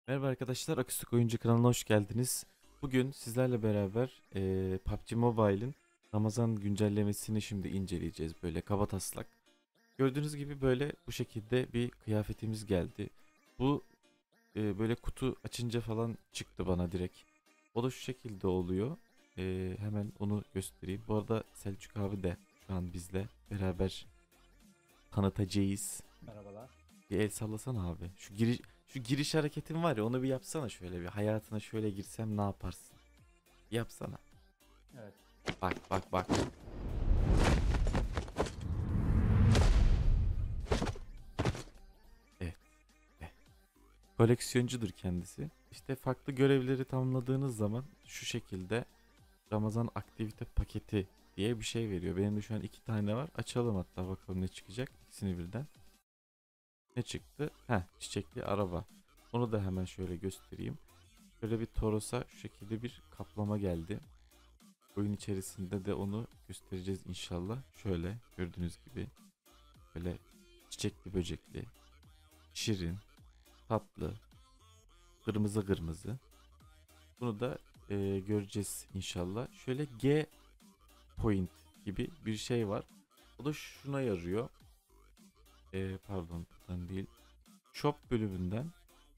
Merhaba arkadaşlar, Akustik Oyuncu kanalına hoş geldiniz. Bugün sizlerle beraber PUBG Mobile'in Ramazan güncellemesini şimdi inceleyeceğiz böyle kabataslak. Gördüğünüz gibi böyle bu şekilde bir kıyafetimiz geldi. Bu böyle kutu açınca falan çıktı bana direkt. O da şu şekilde oluyor. Hemen onu göstereyim. Bu arada Selçuk abi de şu an bizle beraber tanıtacağız. Merhabalar. Bir el sallasana abi. Şu giriş hareketin var ya, onu bir yapsana şöyle bir. Hayatına şöyle girsem ne yaparsın? Yapsana. Evet. Bak bak bak. Evet. Evet. Koleksiyoncudur kendisi. İşte farklı görevleri tamamladığınız zaman şu şekilde Ramazan aktivite paketi diye bir şey veriyor. Benim de şu an 2 tane var. Açalım hatta bakalım ne çıkacak. İkisini birden. Ne çıktı? Heh, çiçekli araba. Onu da hemen şöyle göstereyim. Şöyle bir Toros'a şu şekilde bir kaplama geldi. Oyun içerisinde de onu göstereceğiz inşallah. Şöyle gördüğünüz gibi böyle çiçekli böcekli, şirin, tatlı, kırmızı kırmızı. Bunu da göreceğiz inşallah. Şöyle G point gibi bir şey var. O da şuna yarıyor. Pardon, buradan değil. Shop bölümünden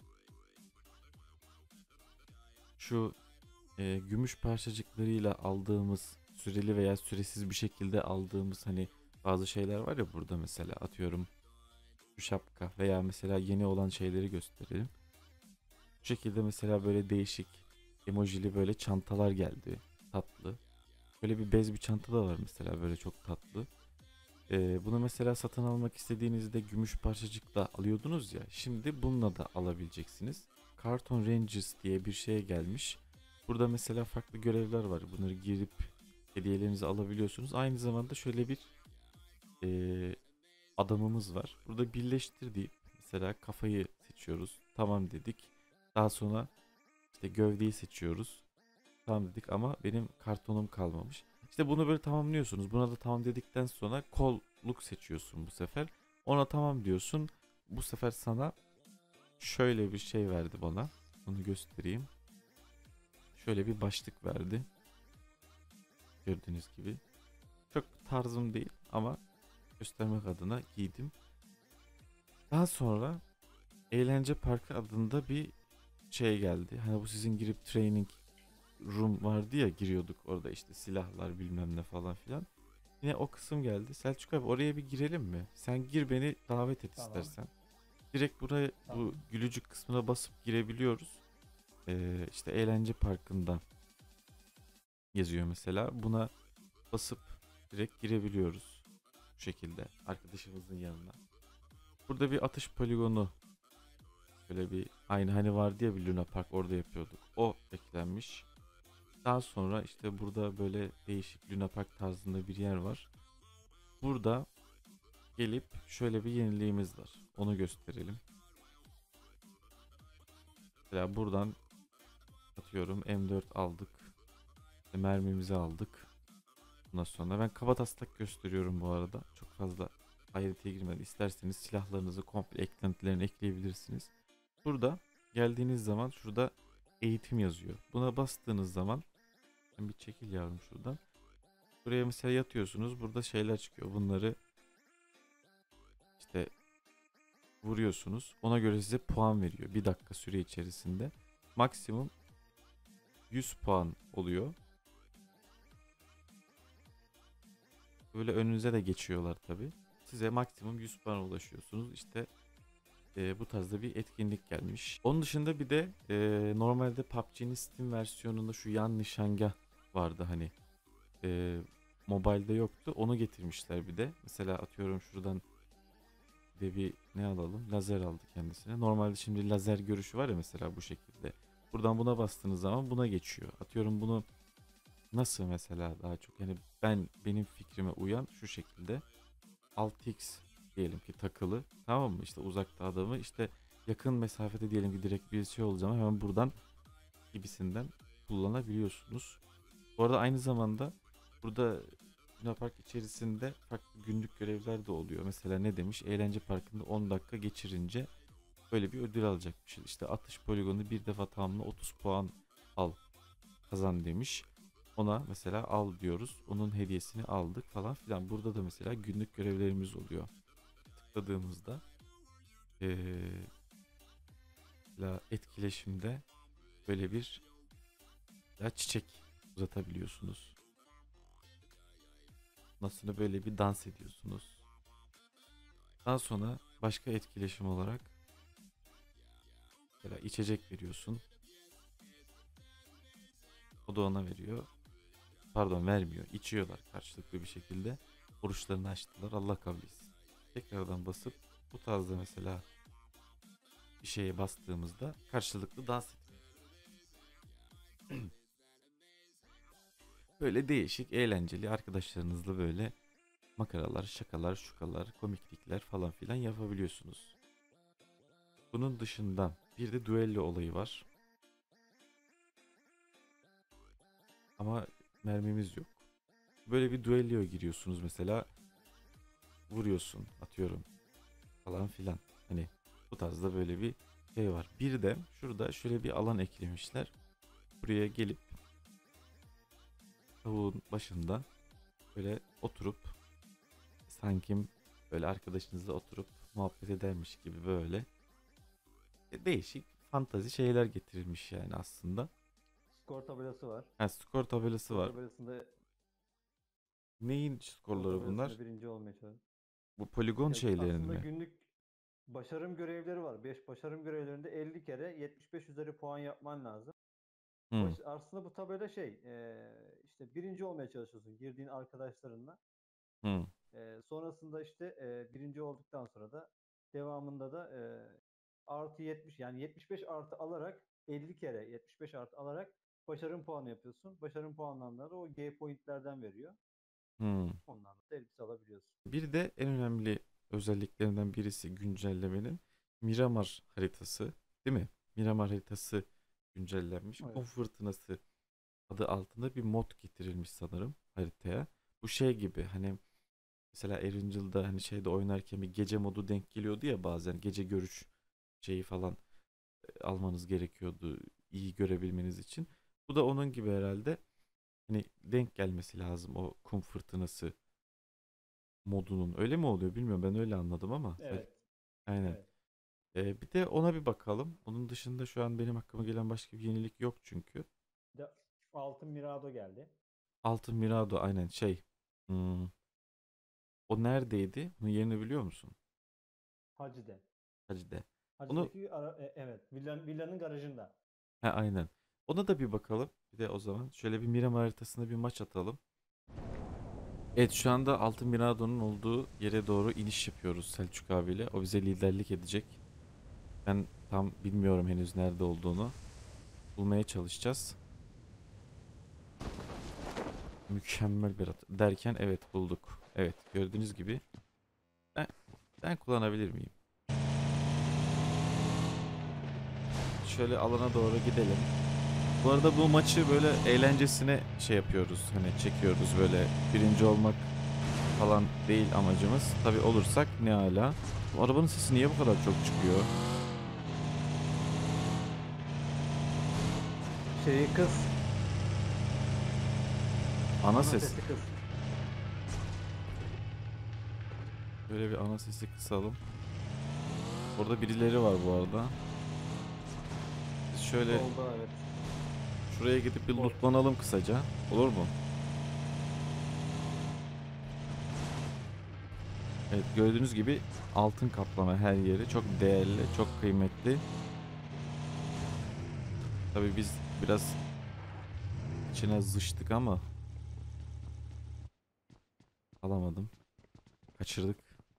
şu gümüş parçacıklarıyla aldığımız süreli veya süresiz bir şekilde aldığımız hani bazı şeyler var ya, burada mesela atıyorum şu şapka veya mesela yeni olan şeyleri gösterelim. Bu şekilde mesela böyle değişik emojili böyle çantalar geldi. Tatlı. Böyle bir bez bir çanta da var mesela, böyle çok tatlı. Bunu mesela satın almak istediğinizde gümüş parçacıkla alıyordunuz ya. Şimdi bununla da alabileceksiniz. Carton Rangers diye bir şey gelmiş. Burada mesela farklı görevler var. Bunları girip hediyelerinizi alabiliyorsunuz. Aynı zamanda şöyle bir ee, adamımız var. Burada birleştir deyip mesela kafayı seçiyoruz. Tamam dedik. Daha sonra işte gövdeyi seçiyoruz. Tamam dedik ama benim kartonum kalmamış. İşte bunu böyle tamamlıyorsunuz. Buna da tamam dedikten sonra kolluk seçiyorsun bu sefer. Ona tamam diyorsun. Bu sefer sana şöyle bir şey verdi bana. Onu göstereyim. Şöyle bir başlık verdi. Gördüğünüz gibi. Çok tarzım değil ama göstermek adına giydim. Daha sonra Eğlence Parkı adında bir şey geldi. Hani bu sizin girip training room vardı ya, giriyorduk orada işte silahlar bilmem ne falan filan. Yine o kısım geldi. Selçuk abi, oraya bir girelim mi? Sen gir, beni davet et Tamam. istersen. Direkt buraya, bu Tamam. gülücük kısmına basıp girebiliyoruz. İşte eğlence parkında yazıyor mesela. Buna basıp direkt girebiliyoruz. Bu şekilde arkadaşımızın yanına. Burada bir atış poligonu, böyle bir aynı hani vardı ya bir Luna Park, orada yapıyorduk. O eklenmiş. Daha sonra işte burada böyle değişik Luna Park tarzında bir yer var. Burada gelip şöyle bir yeniliğimiz var. Onu gösterelim. Mesela buradan atıyorum M4 aldık. İşte mermimizi aldık. Bundan sonra ben kabataslak gösteriyorum bu arada. Çok fazla ayrıntıya girmeden isterseniz silahlarınızı komple eklentilerini ekleyebilirsiniz. Burada geldiğiniz zaman şurada eğitim yazıyor. Buna bastığınız zaman ben bir çekil yavrum şuradan. Buraya mesela yatıyorsunuz. Burada şeyler çıkıyor. Bunları işte vuruyorsunuz. Ona göre size puan veriyor. Bir dakika süre içerisinde. Maksimum 100 puan oluyor. Böyle önünüze de geçiyorlar tabi. Size maksimum 100 puan ulaşıyorsunuz. İşte bu tarzda bir etkinlik gelmiş. Onun dışında bir de normalde PUBG'nin Steam versiyonunda şu yan nişangah vardı hani. Mobile'de yoktu. Onu getirmişler bir de. Mesela atıyorum şuradan de bir ne alalım? Lazer aldı kendisine. Normalde şimdi lazer görüşü var ya mesela, bu şekilde. Buradan buna bastığınız zaman buna geçiyor. Atıyorum bunu nasıl mesela daha çok, yani benim fikrime uyan şu şekilde 6x diyelim ki takılı, tamam mı, işte uzakta adamı, işte yakın mesafede diyelim ki direkt bir şey olacağım, hemen buradan gibisinden kullanabiliyorsunuz. Bu arada aynı zamanda burada Luna Park içerisinde farklı günlük görevler de oluyor. Mesela ne demiş? Eğlence parkında 10 dakika geçirince böyle bir ödül alacakmış. İşte atış poligonu bir defa tamamla 30 puan al kazan demiş. Ona mesela al diyoruz. Onun hediyesini aldık falan filan. Burada da mesela günlük görevlerimiz oluyor. Tıkladığımızda etkileşimde böyle bir çiçek uzatabiliyorsunuz. Nasıl böyle bir dans ediyorsunuz. Daha sonra başka etkileşim olarak mesela içecek veriyorsun. O da ona veriyor. Pardon, vermiyor. İçiyorlar karşılıklı bir şekilde. Oruçlarını açtılar. Allah kabul etsin. Tekrardan basıp bu tarzda mesela bir şeye bastığımızda karşılıklı dans ediyor. Böyle değişik, eğlenceli arkadaşlarınızla böyle makaralar, şakalar, şukalar, komiklikler falan filan yapabiliyorsunuz. Bunun dışında bir de duello olayı var. Ama mermimiz yok. Böyle bir duelloya giriyorsunuz mesela. Vuruyorsun, atıyorum falan filan. Hani bu tarzda böyle bir şey var. Bir de şurada şöyle bir alan eklemişler. Buraya gelip tavuğun başında böyle oturup sanki böyle arkadaşınızla oturup muhabbet edermiş gibi böyle değişik fantazi şeyler getirilmiş yani aslında. Skor tabelası var. Ha, skor tabelası Skor var. tabelasında Neyin skor skorları bunlar? tabelasında birinci olmaya çalışıyor. Bu poligon Ya şeylerin aslında mi? günlük başarım görevleri var. 5 başarım görevlerinde 50 kere 75 üzeri puan yapman lazım. Hmm, Aslında bu tabela işte birinci olmaya çalışıyorsun girdiğin arkadaşlarınla. hmm, Sonrasında işte birinci olduktan sonra da devamında da artı 70 yani 75 artı alarak 50 kere 75 artı alarak başarım puanı yapıyorsun. Başarım puanlarında da o G pointlerden veriyor. hmm. Onlarla da elbise alabiliyorsun. Bir de en önemli özelliklerinden birisi güncellemenin Miramar haritası, değil mi? Miramar haritası güncellenmiş. Kum Evet. fırtınası adı altında bir mod getirilmiş sanırım haritaya. Bu şey gibi hani mesela Erangel'da hani şeyde oynarken bir gece modu denk geliyordu ya, bazen gece görüş şeyi falan almanız gerekiyordu iyi görebilmeniz için. Bu da onun gibi herhalde. Hani denk gelmesi lazım o kum fırtınası modunun. Öyle mi oluyor bilmiyorum. Ben öyle anladım ama. Evet. Aynen. Evet. Bir de ona bir bakalım. Onun dışında şu an benim aklıma gelen başka bir yenilik yok çünkü. Bir de Altın Mirado geldi. Altın Mirado aynen şey. hmm, O neredeydi? Bunun yerini biliyor musun? Hacı'de. Hacı'de. Onu Evet. Villanın garajında. aynen. Ona da bir bakalım. Bir de o zaman şöyle bir Miramar haritasında bir maç atalım. Evet, şu anda Altın Mirado'nun olduğu yere doğru iniş yapıyoruz Selçuk abiyle. O bize liderlik edecek. Ben tam bilmiyorum henüz nerede olduğunu. Bulmaya çalışacağız. Mükemmel bir derken evet bulduk. Evet, gördüğünüz gibi ben, ben kullanabilir miyim? Şöyle alana doğru gidelim. Bu arada bu maçı böyle eğlencesine şey yapıyoruz. Hani çekiyoruz, böyle birinci olmak falan değil amacımız. Tabii olursak ne ala. Bu arabanın sesi niye bu kadar çok çıkıyor? Şeyi kız. Ana Ana ses. sesi kız. Böyle bir ana sesi kısalım. Orada birileri var bu arada. Biz şöyle Solda evet. şuraya gidip bir Bot. lootlanalım kısaca. Olur mu? Evet, gördüğünüz gibi altın kaplama her yeri. Çok değerli, çok kıymetli. Tabii biz biraz içine zıştık ama alamadım. Kaçırdık.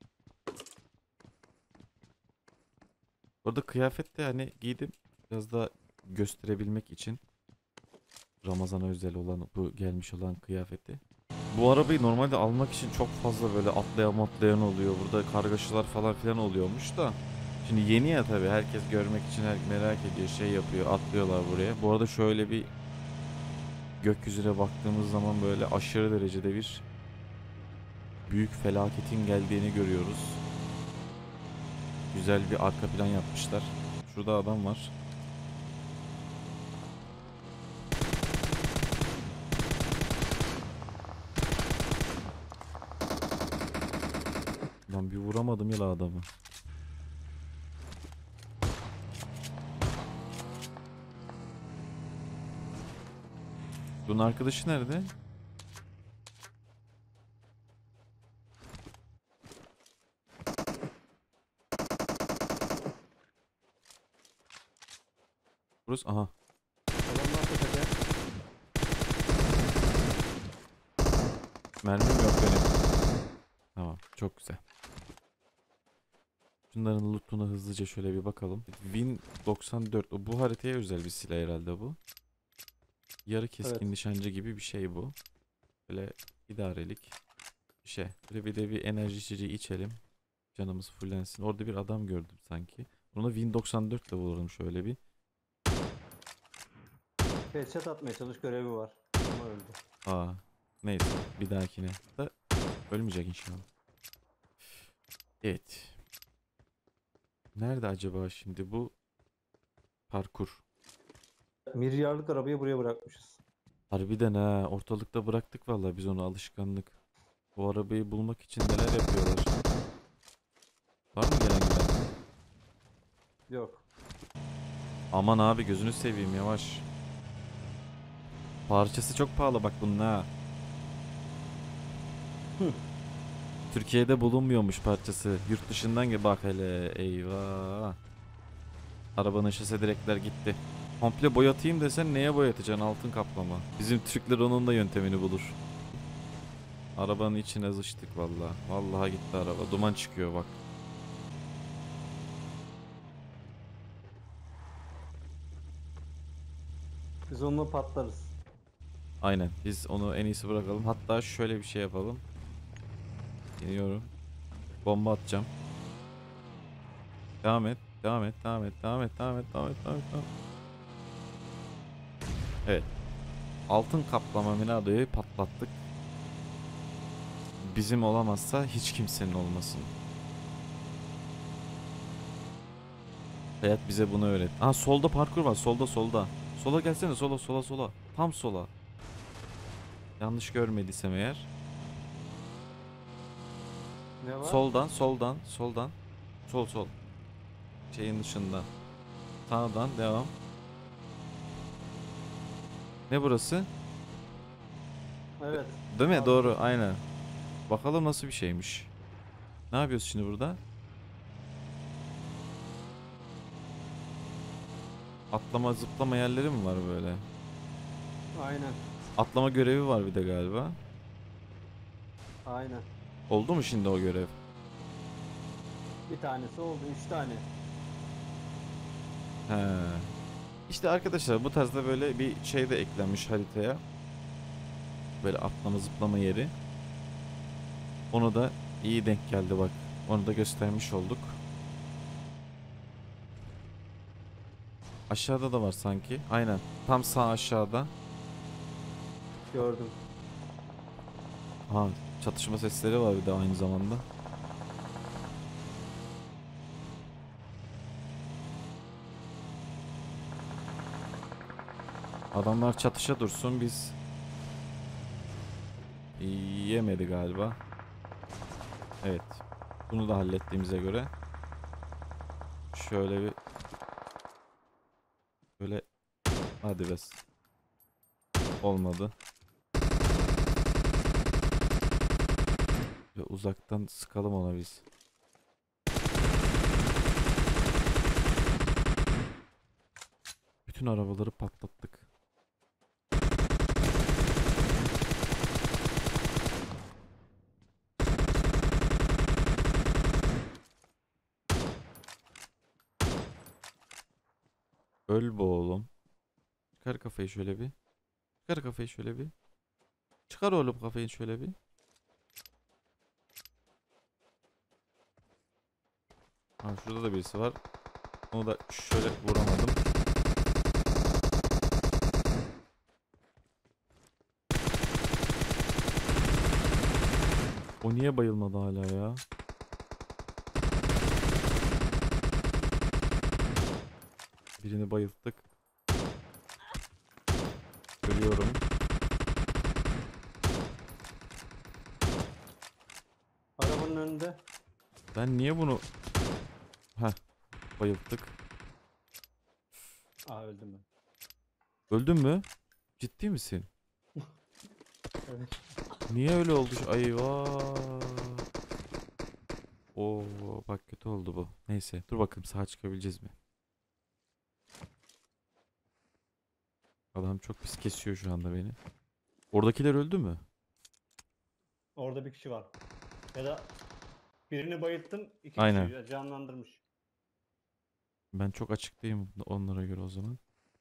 Orada kıyafet de hani giydim. Biraz da gösterebilmek için. Ramazan'a özel olan bu gelmiş olan kıyafeti. Bu arabayı normalde almak için çok fazla böyle atlayan oluyor. Burada kargaşalar falan filan oluyormuş da. Şimdi yeni ya tabii, herkes görmek için merak ediyor, şey yapıyor, atlıyorlar buraya. Bu arada şöyle bir gökyüzüne baktığımız zaman böyle aşırı derecede bir büyük felaketin geldiğini görüyoruz. Güzel bir arka plan yapmışlar. Şurada adam var. Lan bir vuramadım ya la adamı. Bunun arkadaşı nerede? Burası aha. Adamlar tepede. Mermim yok benim. Tamam, çok güzel. Şunların lootuna hızlıca şöyle bir bakalım. Win 94. Bu haritaya özel bir silah herhalde bu. Yarı keskin Evet. nişancı gibi bir şey bu. Böyle idarelik bir şey. Böyle bir de bir enerji içeceği içelim. Canımız fullensin. Orada bir adam gördüm sanki. Onu Win 94 ile vuralım şöyle bir. Headshot atmaya çalış, görevi var. Ama öldü. Aa, neyse bir dahakine. Da ölmeyecek inşallah. Evet. Nerede acaba şimdi bu parkur? Milyarlık arabayı buraya bırakmışız. Harbiden ha, ortalıkta bıraktık vallahi biz onu, alışkanlık. Bu arabayı bulmak için neler yapıyorlar? Var mı gelen giden? Yok. Aman abi gözünü seveyim, yavaş. Parçası çok pahalı bak bunun ha. Hı. Türkiye'de bulunmuyormuş parçası. Yurt dışından gel bak hele, eyvah. Arabanın şase direkler gitti. Komple boyatayım desen neye boyatacaksın, altın kaplama. Bizim Türkler onun da yöntemini bulur. Arabanın içine sıçtık vallahi. Vallahi gitti araba. Duman çıkıyor bak. Biz onunla patlarız. Aynen. Biz onu en iyisi bırakalım. Hatta şöyle bir şey yapalım. Deniyorum. Bomba atacağım. Devam et. Devam et. Devam et. Devam et. Devam et. Devam et. Devam et. Devam et. Evet. Altın kaplama Minado'yu patlattık. Bizim olamazsa hiç kimsenin olmasın. Hayat bize bunu öğret. Aa, solda parkur var. Solda solda. Sola gelsene. Sola sola sola. Tam sola. Yanlış görmediysem eğer. Ne var? Soldan soldan soldan. Sol sol. Şeyin dışında. Sağdan devam. Ne burası? Evet. Değil mi? Sağ. Doğru. Aynen. Bakalım nasıl bir şeymiş. Ne yapıyoruz şimdi burada? Atlama zıplama yerleri mi var böyle? Aynen. Atlama görevi var bir de galiba. Aynen. Oldu mu şimdi o görev? Bir tanesi oldu. 3 tane. He. İşte arkadaşlar bu tarzda böyle bir şey de eklenmiş haritaya. Böyle atlama zıplama yeri. Onu da iyi denk geldi bak. Onu da göstermiş olduk. Aşağıda da var sanki. Aynen. Tam sağ aşağıda. Gördüm. Ha, çatışma sesleri var bir de aynı zamanda. Adamlar çatışa dursun, biz yemedi galiba. Evet. Bunu da hallettiğimize göre şöyle bir böyle, hadi bes. Olmadı. Ve uzaktan sıkalım ona biz. Bütün arabaları patlattık. Öl bu oğlum. Çıkar kafayı şöyle bir. Çıkar kafayı şöyle bir. Çıkar oğlum kafayı şöyle bir. Ha, şurada da birisi var. Onu da şöyle vuramadım. O niye bayılmadı hala ya? Birini bayılttık. Ölüyorum. Arabanın önünde. Ben niye bunu... Heh, bayılttık. Aa, öldüm ben. Öldün mü? Ciddi misin? Evet. Niye öyle oldu? Eyvah. Oo, bak kötü oldu bu. Neyse, dur bakalım sağa çıkabileceğiz mi? Adam çok pis kesiyor şu anda beni. Oradakiler öldü mü? Orada bir kişi var. Ya da birini bayılttım, iki Aynen. kişi canlandırmış. Ben çok açıktayım onlara göre o zaman.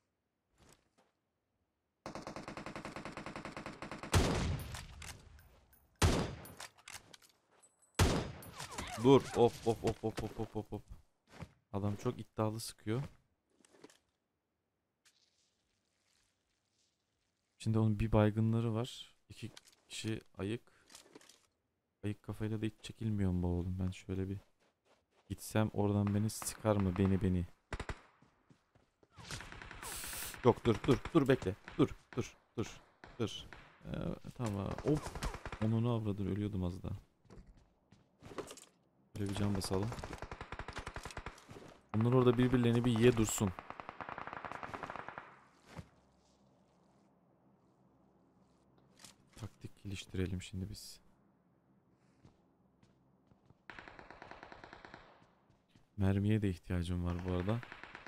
Dur. Hop hop hop hop hop hop hop hop. Adam çok iddialı sıkıyor. Şimdi onun bir baygınları var. İki kişi ayık. Ayık kafayla da hiç çekilmiyorum be oğlum. Ben şöyle bir gitsem oradan beni sıkar mı? Beni. Yok, dur bekle. Dur. Tamam. Hop. Onu ne avradır, ölüyordum az daha. Böyle bir can basalım. Bunlar orada birbirlerini bir yiye dursun. Taktik geliştirelim şimdi biz. Mermiye de ihtiyacım var bu arada.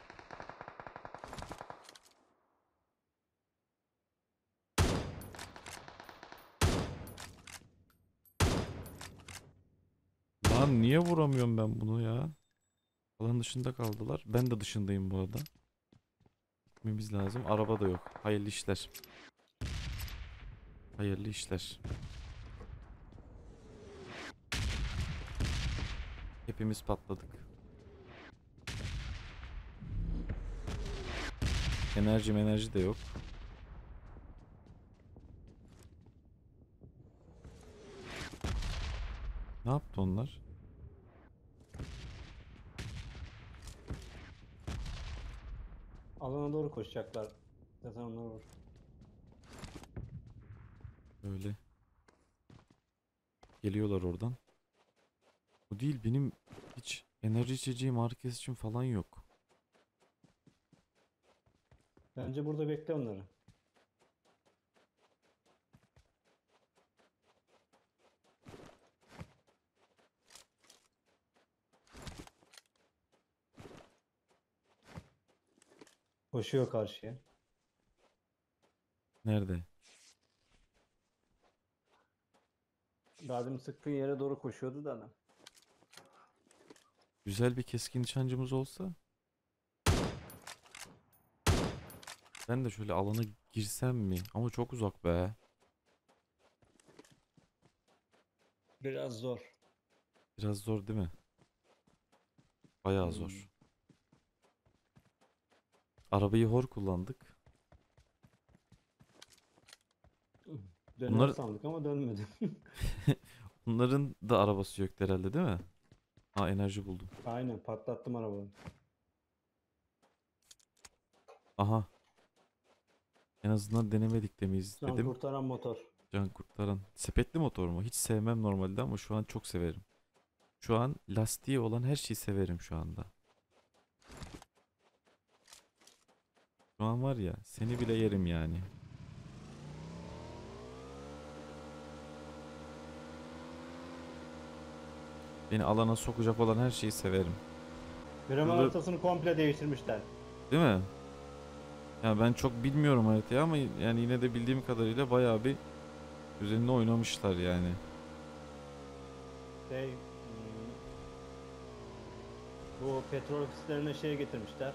Lan niye vuramıyorum ben bunu ya? Alan dışında kaldılar. Ben de dışındayım bu arada. Gitmemiz lazım. Araba da yok. Hayırlı işler. Hayırlı işler. Hepimiz patladık. Enerji de yok. Ne yaptı onlar? Alana doğru koşacaklar. Zaten onlar vur. Böyle. Geliyorlar oradan. Bu değil, benim hiç enerji içeceğim, ağrı kesicim falan yok. Bence burada bekle onları. Koşuyor karşıya. Nerede? Daha demin sıktığın yere doğru koşuyordu da adam. Güzel bir keskin nişancımız olsa. Ben de şöyle alana girsem mi? Ama çok uzak be. Biraz zor. Biraz zor değil mi? Bayağı zor. Arabayı hor kullandık. Döner Bunlar, sandık ama dönmedi. bunların da arabası yok herhalde değil mi? Ha, enerji buldum. Aynen, patlattım arabayı. Aha. En azından denemedik demeyiz Can dedim. kurtaran motor. Can kurtaran. Sepetli motor mu? Hiç sevmem normalde ama şu an çok severim. Şu an lastiği olan her şeyi severim şu anda. Şu an var ya, seni bile yerim yani. Beni alana sokacak olan her şeyi severim. Gramen Burada, haritasını komple değiştirmişler. değil mi? Ya ben çok bilmiyorum haritayı ama yani yine de bildiğim kadarıyla bayağı bir üzerinde oynamışlar yani. Bu petrol ofislerine şey getirmişler.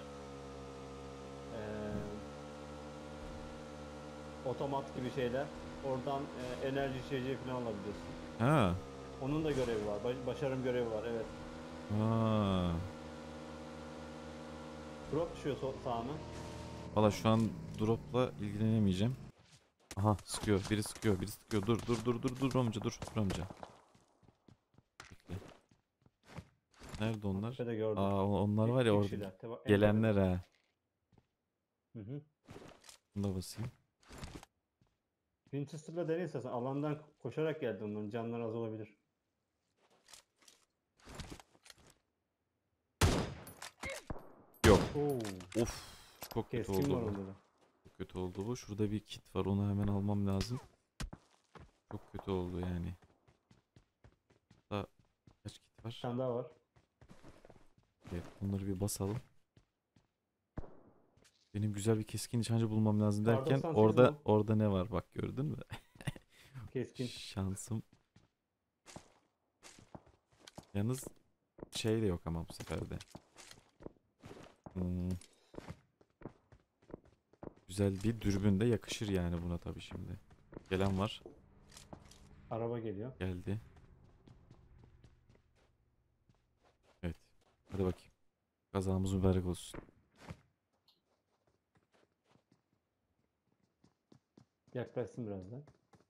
Otomat gibi şeyler. Oradan enerji içeceği falan alabiliyorsun. Ha. Onun da görevi var. Başarım görevi var, evet. Ha. Drop düşüyor sağına. Valla şu an drop'la ilgilenemeyeceğim. Aha, sıkıyor. Biri sıkıyor. Dur amca, dur amca. Bekle. Nerede onlar? Tepede gördüm. Aa, onlar var ya İki orada kişiler. En gelenler tepede. ha. Hı hı. Bunu da basayım. Winchester'la dene istersen. Alandan koşarak geldi onların. Canları az olabilir. Yok. Oo. Of. Çok kötü Keskin oldu var bu. onda da. Çok kötü oldu bu. Şurada bir kit var. Onu hemen almam lazım. Çok kötü oldu yani. Daha kaç kit Bir var? tane daha var. Evet, bunları bir basalım. Benim güzel bir keskin nişancı bulmam lazım Kar derken 98 orada bul. orada ne var bak gördün mü? Keskin. Şansım. Yalnız şey de yok ama bu sefer de. Hmm, güzel bir dürbün de yakışır yani buna tabii şimdi. Gelen var. Araba geliyor. Geldi. Evet. Hadi bakayım. Kazamız mübarek olsun. Yaklaşsın birazdan.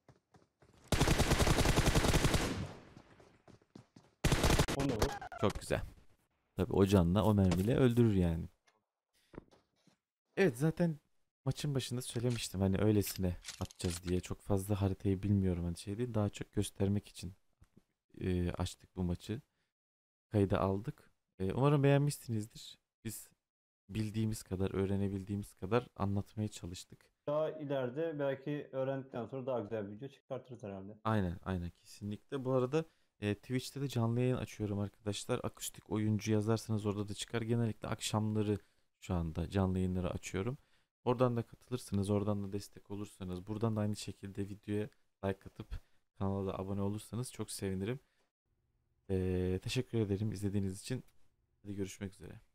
Onu da vur. Çok güzel. Tabii o canla o mermiyle öldürür yani. Evet zaten maçın başında söylemiştim hani öylesine atacağız diye. Çok fazla haritayı bilmiyorum hani şey değil. Daha çok göstermek için açtık bu maçı. Kayda aldık. Umarım beğenmişsinizdir. Biz bildiğimiz kadar, öğrenebildiğimiz kadar anlatmaya çalıştık. Daha ileride belki öğrendikten sonra daha güzel bir video çıkartırız herhalde. Aynen, aynen kesinlikle. Bu arada Twitch'te de canlı yayın açıyorum arkadaşlar. Akustik oyuncu yazarsanız orada da çıkar. Genellikle akşamları şu anda canlı yayınları açıyorum. Oradan da katılırsınız, oradan da destek olursanız, buradan da aynı şekilde videoya like atıp kanala da abone olursanız çok sevinirim. Teşekkür ederim izlediğiniz için. Hadi görüşmek üzere.